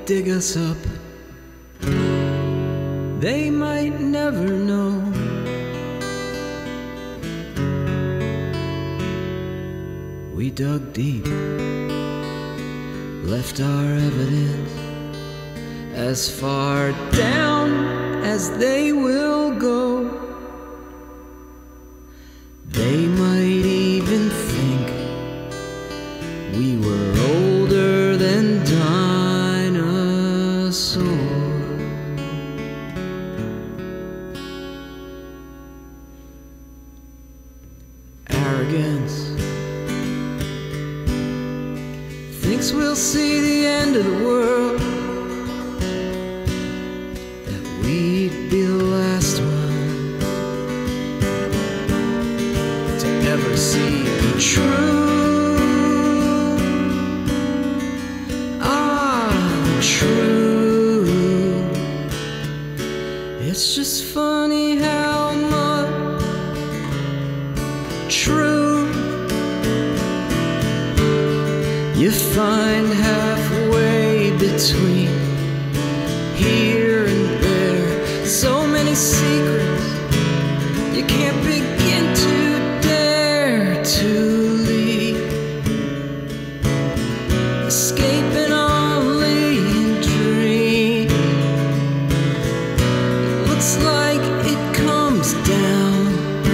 dig us up. They might never know. We dug deep, left our evidence as far down as they will go. They might even think we were older than dinosaurs. Arrogance thinks we'll see the end of the world, that we'd be the last one to ever see the truth. The truth. It's just funny how much truth you find halfway between here and there. So many secrets you can't begin to dare to leave, escaping only in dream. It looks like it comes down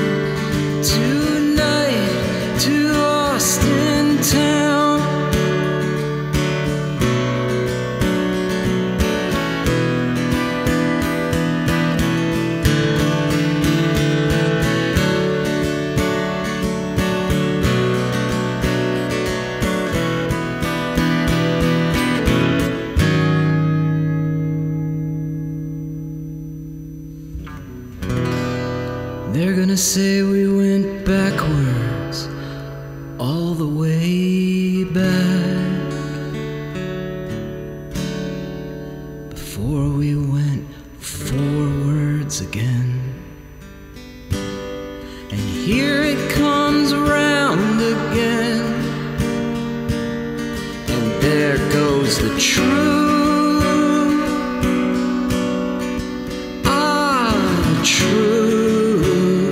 tonight to Austintown. They're gonna say we went backwards all the way back before we went forwards again. And here it comes around again, and there goes the truth. The truth.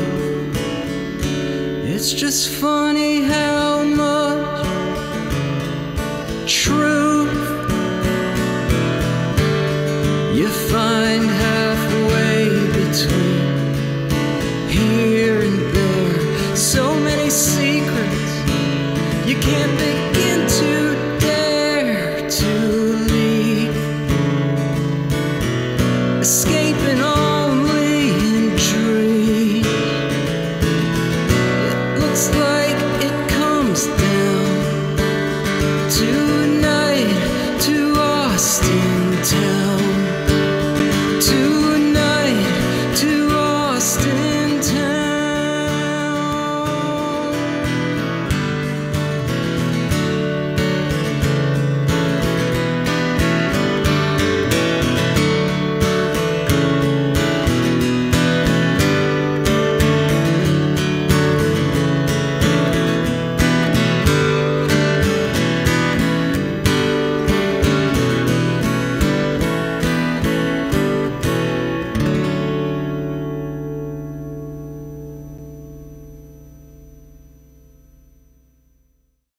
It's just funny how much truth you find halfway between here and there. So many secrets you can't begin to dare to leave, escaping only in dreams. It looks like it comes down